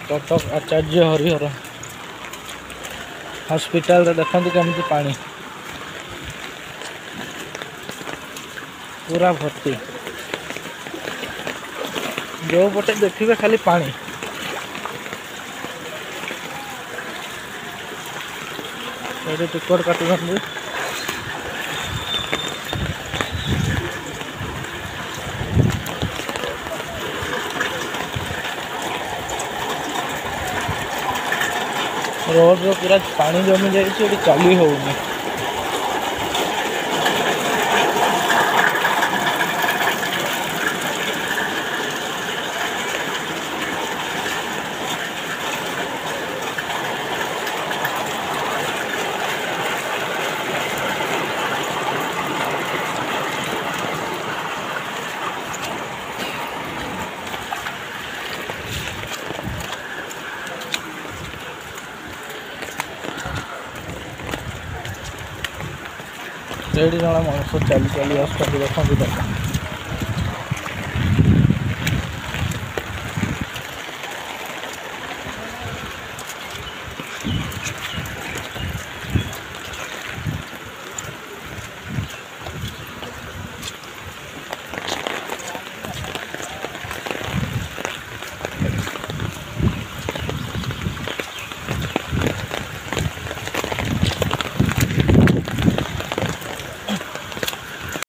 कटक आचार्य Harihar hospital देखते केमती पानी पूरा भर्ती जो पटे देखिए खाली पानी टिकट काटुଛନ୍ତି रोड रो पूरा पानी जमी जाइए चली होनी जड़े जन मनुष्य चली चली आसुँच देखते